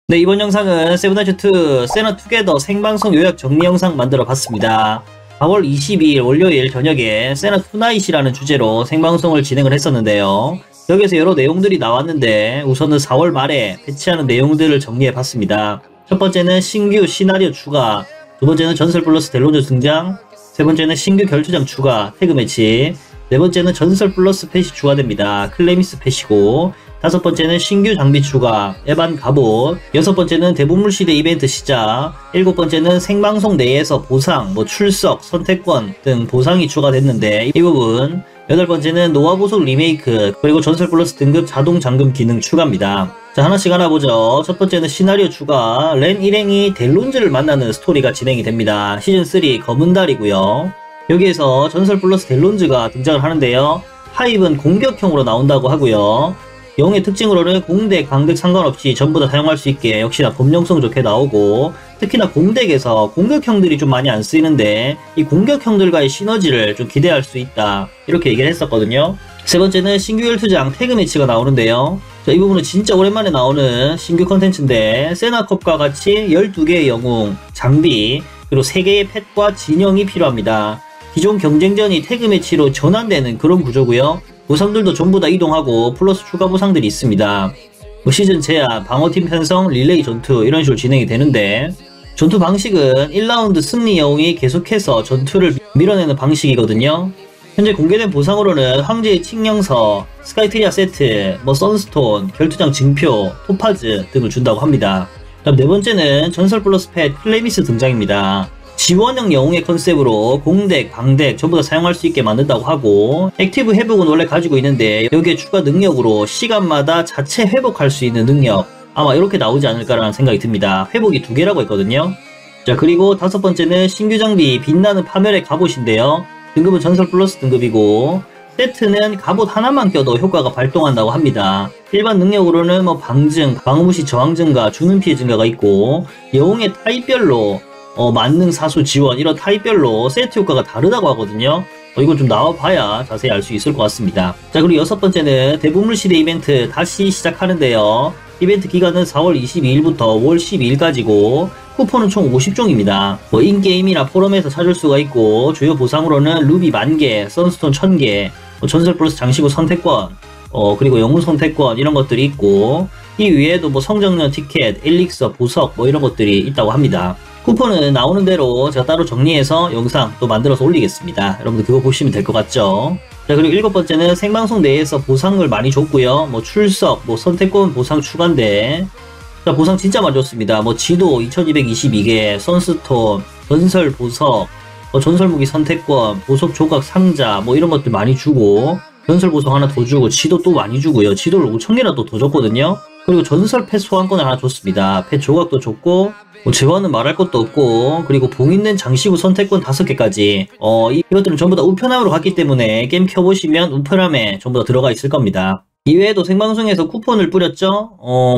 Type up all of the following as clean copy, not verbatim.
네, 이번 영상은 세븐나이츠2 세나 투게더 생방송 요약 정리 영상 만들어 봤습니다. 4월 22일 월요일 저녁에 세나 투나잇이라는 주제로 생방송을 진행을 했었는데요. 여기서 여러 내용들이 나왔는데 우선은 4월 말에 패치하는 내용들을 정리해 봤습니다. 첫 번째는 신규 시나리오 추가, 두 번째는 전설 플러스 델론즈 등장, 세 번째는 신규 결투장 추가, 태그 매치, 네 번째는 전설 플러스 펫이 추가됩니다. 클레미스 펫이고, 다섯 번째는 신규 장비 추가, 에반 갑옷, 여섯 번째는 대부물 시대 이벤트 시작, 일곱 번째는 생방송 내에서 보상, 출석, 선택권 등 보상이 추가됐는데 이 부분, 여덟 번째는 노아 보석 리메이크, 그리고 전설 플러스 등급 자동 잠금 기능 추가입니다. 자, 하나씩 알아보죠. 첫 번째는 시나리오 추가, 렌 일행이 델론즈를 만나는 스토리가 진행이 됩니다. 시즌3 검은 달이고요. 여기에서 전설 플러스 델론즈가 등장을 하는데요. 하입은 공격형으로 나온다고 하고요. 영의 특징으로는 공덱, 강덱 상관없이 전부 다 사용할 수 있게 역시나 범용성 좋게 나오고, 특히나 공덱에서 공격형들이 좀 많이 안 쓰이는데 이 공격형들과의 시너지를 좀 기대할 수 있다, 이렇게 얘기를 했었거든요. 세 번째는 신규 결투장 태그 매치가 나오는데요. 자, 이 부분은 진짜 오랜만에 나오는 신규 컨텐츠인데 세나컵과 같이 12개의 영웅, 장비, 그리고 3개의 펫과 진영이 필요합니다. 기존 경쟁전이 태그 매치로 전환되는 그런 구조고요. 보상들도 전부 다 이동하고 플러스 추가 보상들이 있습니다. 시즌 제한, 방어팀 편성, 릴레이 전투 이런 식으로 진행이 되는데, 전투 방식은 1라운드 승리 영웅이 계속해서 전투를 밀어내는 방식이거든요. 현재 공개된 보상으로는 황제의 칙령서, 스카이트리아 세트, 선스톤, 결투장 증표, 토파즈 등을 준다고 합니다. 다음 네 번째는 전설 플러스 펫 클레미스 등장입니다. 지원형 영웅의 컨셉으로 공덱, 방덱 전부 다 사용할 수 있게 만든다고 하고, 액티브 회복은 원래 가지고 있는데 여기에 추가 능력으로 시간마다 자체 회복할 수 있는 능력, 아마 이렇게 나오지 않을까라는 생각이 듭니다. 회복이 2개라고 했거든요. 자, 그리고 다섯 번째는 신규 장비 빛나는 파멸의 갑옷인데요. 등급은 전설 플러스 등급이고, 세트는 갑옷 하나만 껴도 효과가 발동한다고 합니다. 일반 능력으로는 방증, 방어무시 저항 증가, 주는 피해 증가가 있고, 영웅의 타입별로 만능 사수 지원 이런 타입별로 세트 효과가 다르다고 하거든요. 이건 좀 나와봐야 자세히 알 수 있을 것 같습니다. 자, 그리고 여섯 번째는 대부물 시대 이벤트 다시 시작하는데요. 이벤트 기간은 4월 22일부터 5월 12일까지고 쿠폰은 총 50종입니다. 인게임이나 포럼에서 찾을 수가 있고, 주요 보상으로는 루비 10,000개, 선스톤 1000개, 전설 플러스 장시구 선택권, 그리고 영웅 선택권 이런 것들이 있고, 이 위에도 성정년 티켓, 엘릭서, 보석 이런 것들이 있다고 합니다. 쿠폰은 나오는 대로 제가 따로 정리해서 영상 또 만들어서 올리겠습니다. 여러분들 그거 보시면 될 것 같죠? 자, 그리고 일곱 번째는 생방송 내에서 보상을 많이 줬고요. 출석, 선택권 보상 추가인데, 자, 보상 진짜 많이 줬습니다. 지도 2222개, 선스톤, 전설 보석, 전설 무기 선택권, 보석 조각 상자 이런 것들 많이 주고, 전설 보석 하나 더 주고, 지도 또 많이 주고요. 지도를 5,000개나 또 더 줬거든요. 그리고 전설 펫 소환권을 하나 줬습니다. 펫 조각도 줬고, 재화는 말할 것도 없고, 그리고 봉인된 장시구 선택권 5개까지 이것들은 전부 다 우편함으로 갔기 때문에 게임 켜보시면 우편함에 전부 다 들어가 있을 겁니다. 이외에도 생방송에서 쿠폰을 뿌렸죠.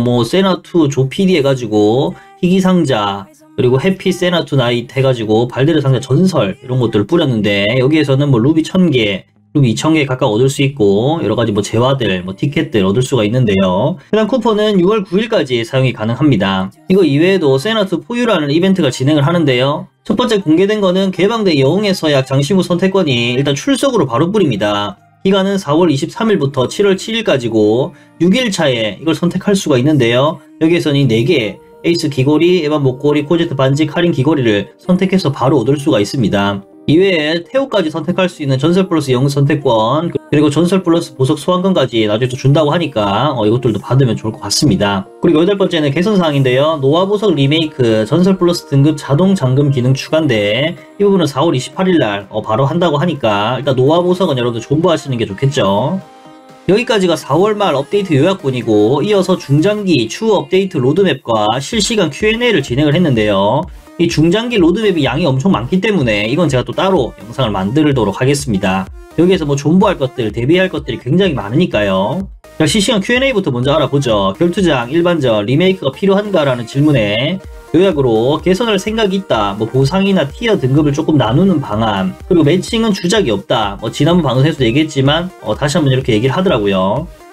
세나2 조피디 해가지고 희귀상자, 그리고 해피 세나2 나잇 해가지고 발데르 상자 전설 이런 것들을 뿌렸는데, 여기에서는 루비 1000개, 루비 2000개 각각 얻을 수 있고, 여러가지 재화들, 티켓들 얻을 수가 있는데요. 해당 쿠폰은 6월 9일까지 사용이 가능합니다. 이거 이외에도 세나2 포유라는 이벤트가 진행을 하는데요. 첫 번째 공개된 거는 개방된 영웅의 서약 장시구 선택권이 일단 출석으로 바로 뿌립니다. 기간은 4월 23일부터 7월 7일까지고 6일차에 이걸 선택할 수가 있는데요. 여기에서는 이 4개, 에이스 귀걸이, 에반 목걸이, 코제트 반지, 카린 귀걸이를 선택해서 바로 얻을 수가 있습니다. 이외에 태오까지 선택할 수 있는 전설 플러스 영웅 선택권, 그리고 전설 플러스 보석 소환권까지 나중에 또 준다고 하니까 이것들도 받으면 좋을 것 같습니다. 그리고 여덟 번째는 개선사항인데요. 노아 보석 리메이크 전설 플러스 등급 자동 잠금 기능 추가인데, 이 부분은 4월 28일날 바로 한다고 하니까 일단 노아 보석은 여러분들 존버하시는 게 좋겠죠. 여기까지가 4월 말 업데이트 요약본이고, 이어서 중장기 추후 업데이트 로드맵과 실시간 Q&A를 진행을 했는데요. 이 중장기 로드맵이 양이 엄청 많기 때문에 이건 제가 또 따로 영상을 만들도록 하겠습니다. 여기에서 존버할 것들, 대비할 것들이 굉장히 많으니까요. 자, 실시간 Q&A부터 먼저 알아보죠. 결투장, 일반전, 리메이크가 필요한가라는 질문에 요약으로 개선할 생각이 있다, 보상이나 티어 등급을 조금 나누는 방안, 그리고 매칭은 주작이 없다, 지난번 방송에서도 얘기했지만 다시 한번 이렇게 얘기를 하더라고요.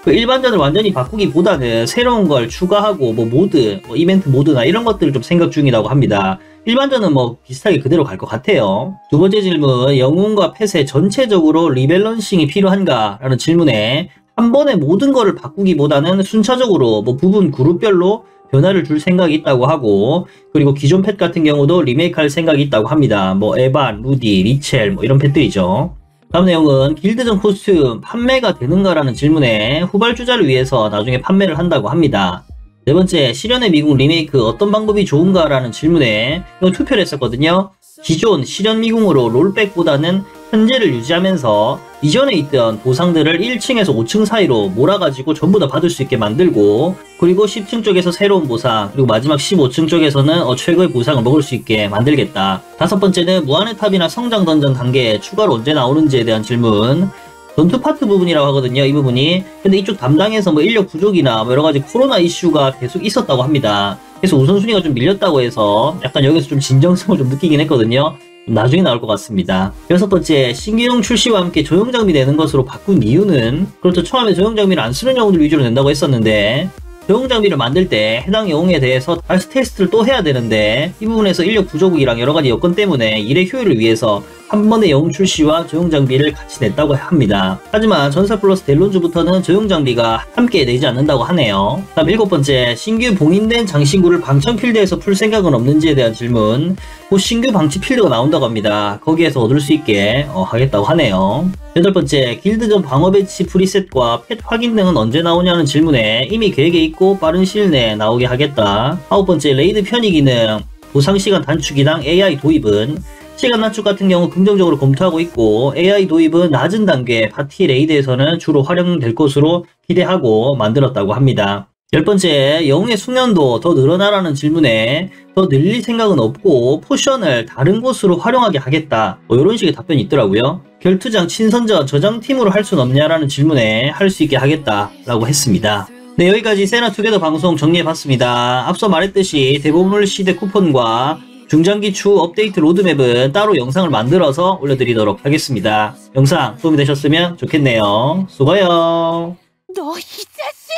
그 일반전을 완전히 바꾸기보다는 새로운 걸 추가하고 뭐 모드, 뭐 이벤트 모드나 이런 것들을 좀 생각 중이라고 합니다. 일반전은 뭐 비슷하게 그대로 갈 것 같아요. 두 번째 질문, 영웅과 펫의 전체적으로 리밸런싱이 필요한가? 라는 질문에 한 번에 모든 거를 바꾸기보다는 순차적으로 뭐 부분 그룹별로 변화를 줄 생각이 있다고 하고, 그리고 기존 펫 같은 경우도 리메이크할 생각이 있다고 합니다. 뭐 에반, 루디, 리첼 뭐 이런 펫들이죠. 다음 내용은 길드전 코스튬 판매가 되는가라는 질문에 후발주자를 위해서 나중에 판매를 한다고 합니다. 네 번째, 실현의 미궁 리메이크 어떤 방법이 좋은가라는 질문에 이거 투표를 했었거든요. 기존 실현 미궁으로 롤백보다는 현재를 유지하면서 이전에 있던 보상들을 1층에서 5층 사이로 몰아가지고 전부 다 받을 수 있게 만들고, 그리고 10층 쪽에서 새로운 보상, 그리고 마지막 15층 쪽에서는 최고의 보상을 먹을 수 있게 만들겠다. 다섯 번째는 무한의 탑이나 성장 던전 단계에 추가로 언제 나오는지에 대한 질문. 전투 파트 부분이라고 하거든요, 이 부분이. 근데 이쪽 담당에서 뭐 인력 부족이나 뭐 여러가지 코로나 이슈가 계속 있었다고 합니다. 그래서 우선순위가 좀 밀렸다고 해서 약간 여기서 좀 진정성을 좀 느끼긴 했거든요. 나중에 나올 것 같습니다. 여섯 번째, 신규용 출시와 함께 조형 장비 내는 것으로 바꾼 이유는, 그렇죠, 처음에 조형 장비를 안 쓰는 영웅들 위주로 낸다고 했었는데 조형 장비를 만들 때 해당 영웅에 대해서 다시 테스트를 또 해야 되는데, 이 부분에서 인력 부족이랑 여러가지 여건 때문에 일의 효율을 위해서 한 번의 영웅 출시와 조형 장비를 같이 냈다고 합니다. 하지만 전사 플러스 델론즈부터는 조형 장비가 함께 내지 않는다고 하네요. 다음 일곱 번째, 신규 봉인된 장신구를 방청 필드에서 풀 생각은 없는지에 대한 질문. 곧 신규 방치 필드가 나온다고 합니다. 거기에서 얻을 수 있게 하겠다고 하네요. 여덟 번째, 길드전 방어 배치 프리셋과 펫 확인 등은 언제 나오냐는 질문에 이미 계획에 있고 빠른 시일 내에 나오게 하겠다. 아홉 번째, 레이드 편의 기능 보상 시간 단축이랑 AI 도입은 시간 단축 같은 경우 긍정적으로 검토하고 있고, AI 도입은 낮은 단계 파티 레이드에서는 주로 활용될 것으로 기대하고 만들었다고 합니다. 열 번째, 영웅의 숙련도 더 늘어나라는 질문에 더 늘릴 생각은 없고 포션을 다른 곳으로 활용하게 하겠다, 뭐 이런 식의 답변이 있더라고요. 결투장 친선전 저장팀으로 할 순 없냐라는 질문에 할 수 있게 하겠다 라고 했습니다. 네, 여기까지 세나 투게더 방송 정리해봤습니다. 앞서 말했듯이 대보물 시대 쿠폰과 중장기 추후 업데이트 로드맵은 따로 영상을 만들어서 올려드리도록 하겠습니다. 영상 도움이 되셨으면 좋겠네요. 수고해요. 너 이 자식!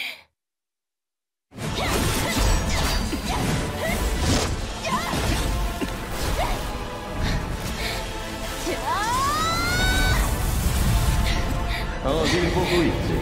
어딜 보고 있지?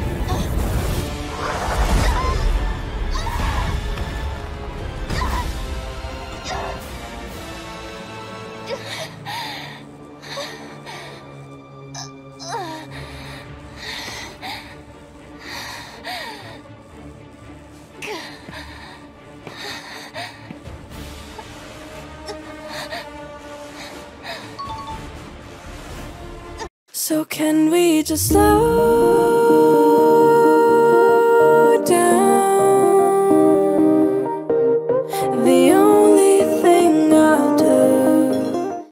So can we just slow